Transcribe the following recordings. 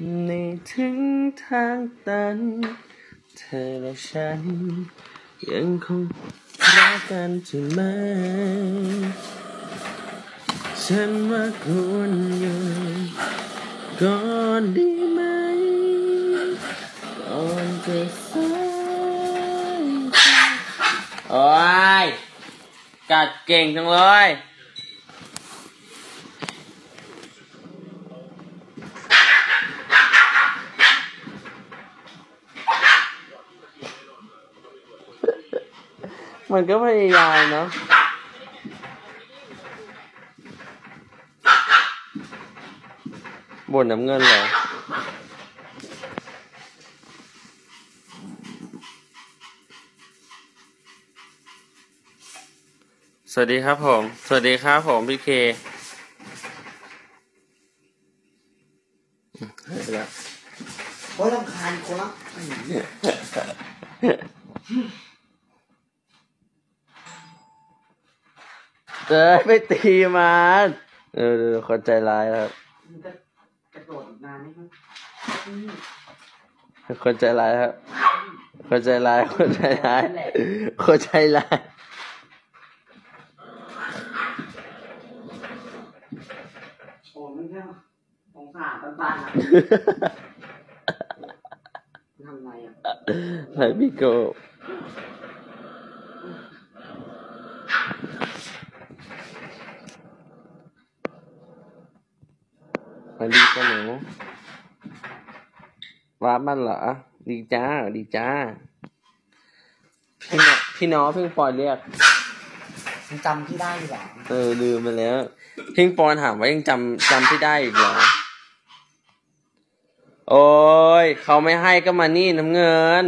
ในถึงทางตันเธอและฉันยังคงรักกันใช่ไหมฉันว่าควรอยู่ก่อนดีไหมก่อนจะสายโอ้ยกัดเก่งจังเลยมันก็พยายามเนาะบ่นน้ำเงินเหรอสวัสดีครับผมสวัสดีครับผมพี่เคหายไปแล้วโอ้ยรำคาญคนละไปตีมันคนใจร้ายครับมันจะกระโดดนานไหมครับคนใจร้ายครับคนใจร้ายคนใจร้ายคนใจร้ายโอ้ไม่ใช่สงสารตันๆอ่ะทำไงอ่ะไหนพี่โก้มาดีจ้าหนูว่ามันเหรอดีจ้าดีจ้าพี่น้องเพิ่งปล่อยเรียกมึงจำพี่ได้หรอลืมไปแล้วเพิ่งปอนถามว่ายังจำพี่ได้อีกเหรอโอ้ยเขาไม่ให้ก็มานี่น้ำเงิน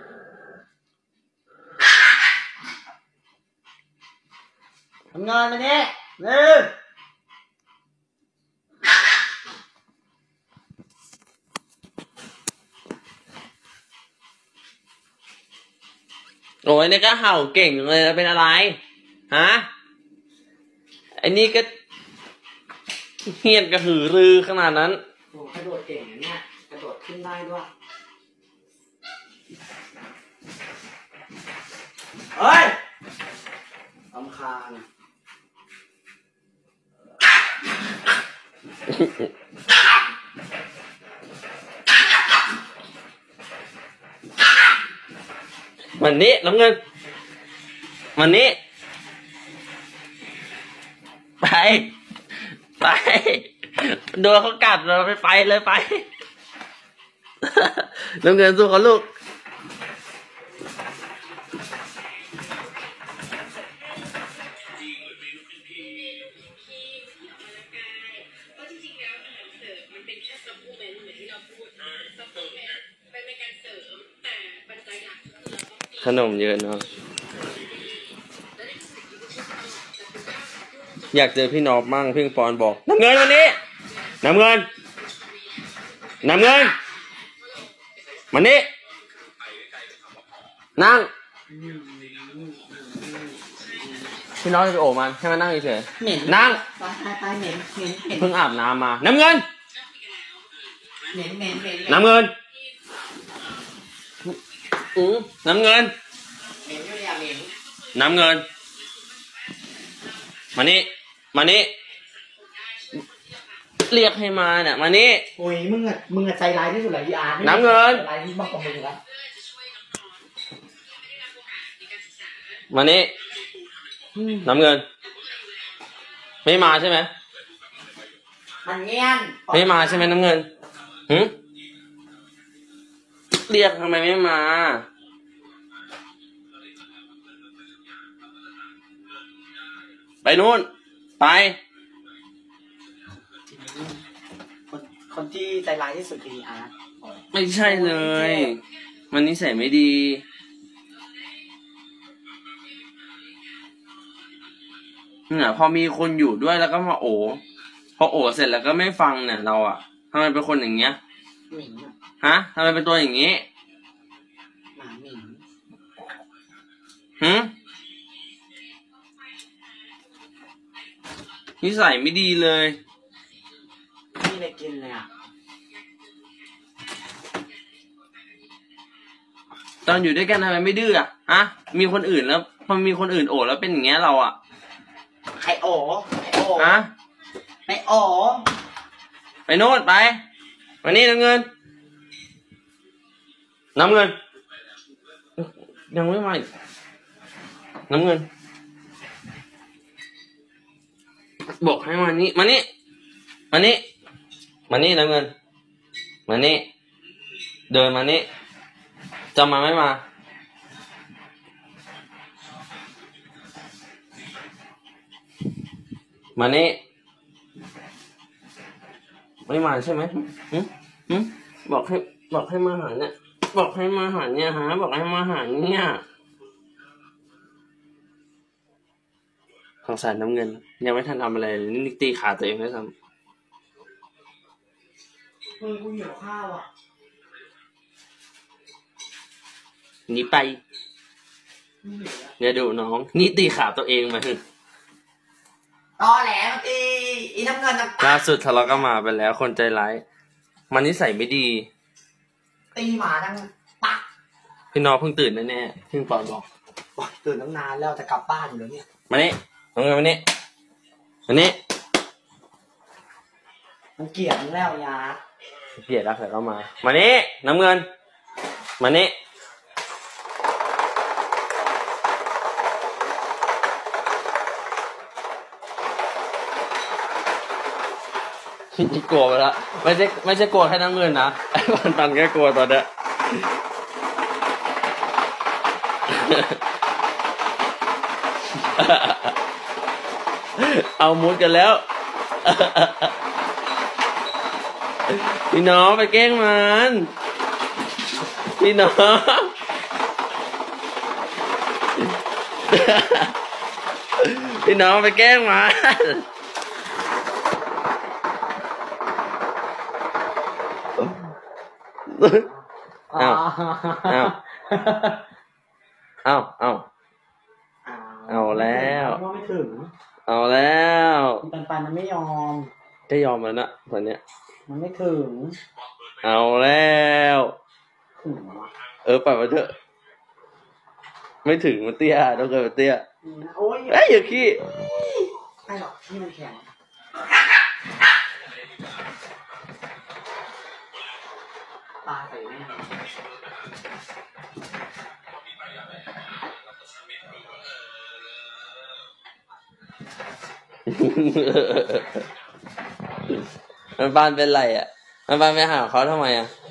ทำงานมาเนี่ยเร็วโอ้ยนี่ก็เห่าเก่งเลยเป็นอะไรฮะไอ้นี่ก็เฮี้ยนกระหือรือขนาดนั้นโอ้กระโดดเก่งนะเนี่ยกระโดดขึ้นได้ด้วยเฮ้ยรำคาญมันนี้น้ำเงินมันนี้ไปโดนเขากัดเราไปเลยไปน้ำเงินสู้เขาลูกขนมเยอะเนาะอยากเจอพี่นอบมั่งพี่ปอนบอกน้ำเงินวันนี้น้ำเงินวันนี้นั่งพี่น้องจะไปโอบมันให้มันนั่งเฉยๆนั่งไปเหม็นเพิ่งอาบน้ำมาน้ำเงินเหม็นน้ำเงินน้ำเงินน้ำเงินมานี่เรียกให้มาเนี่ยมานี่โอ้ยมึงใจร้ายที่สุดเลยพี่อาร์น้ำเงินใจร้ายที่มากกว่ามึงแล้วมานี่น้ำเงินไม่มาใช่ไหมมันเงี้ยนไม่มาใช่ไหมน้ำเงินเรียกทำไมไม่มาไปนู่นไปคนที่ใจร้ายที่สุดคืออาร์ตไม่ใช่เลยมันนิสัยไม่ดีเนี่ยพอมีคนอยู่ด้วยแล้วก็มาพอเสร็จแล้วก็ไม่ฟังเนี่ยเราอะทำไมเป็นคนอย่างเงี้ยฮะทำไมเป็นตัวอย่างงี้หมาหมิ่นนิสัยไม่ดีเลยไม่ได้กินเลยอ่ะตอนอยู่ด้วยกันทำไมไม่ดื้ออะฮะมีคนอื่นแล้วพอมีคนอื่นโอบแล้วเป็นอย่างเงี้ยเราอะใครโอ้โอ้ฮะไม่โอ้ไปโน่นไปมานี่น้ำเงินน้ำเงินยังไม่มาอีกน้ำเงินบอกให้มานี่มานี่มานี่มานี่น้ำเงินมานี่เดินมานี่จะมาไม่มามานี่ไม่มาใช่ไหมบอกให้มาหาเนี่ยบอกให้มาหาเนี่ยฮะบอกให้มาหาเนี่ยสงสารน้ำเงินยังไม่ทันทำอะไรเลยนี่ตีขาตัวเองด้วยซ้ำมึงกูหิวข้าวอ่ะหนีไปอย่าดูน้องนี่ตีขาตัวเองมาตอแหลมาตีอีน้ำเงินน้ำตาล่าสุดทะเลาะกันมาไปแล้วคนใจร้ายมันนิสัยไม่ดีตีหมาดังปักพี่น้องเพิ่งตื่นแน่ๆเพิ่งปอนบอกโอ๊ยตื่นตั้งนานแล้วจะกลับบ้านอยู่แล้วเนี่ยมานี่น้องเงินมานี่มานี่มันเกลียดมึงแล้วยาเกลียดรักแต่ก็มามานี่น้ำเงินมานี่กลัวไปแล้วไม่ใช่กลัวแค่น้ำเงินนะไอ้ปันแค่กลัวตอนเนี้ย เอามุดกันแล้ว พี่น้องไปแกล้งมันพี่น้อง พี่น้องไปแกล้งมันเอาเอาแล้วว่าไม่ถึงเอาแล้วปันมันไม่ยอมจะยอมแล้วนะตอนเนี้ยมันไม่ถึงเอาแล้วถึงวะปล่อยมาเถอะไม่ถึงมันเตี้ยต้องเกิดมันเตี้ยโอ้ยเอ้ยอย่าขี้ไม่หรอกนี่มันแข็งปลาใส่แม่มันปานเป็นไรอ่ะมันปานไปหาเขาทำไมอ่ะ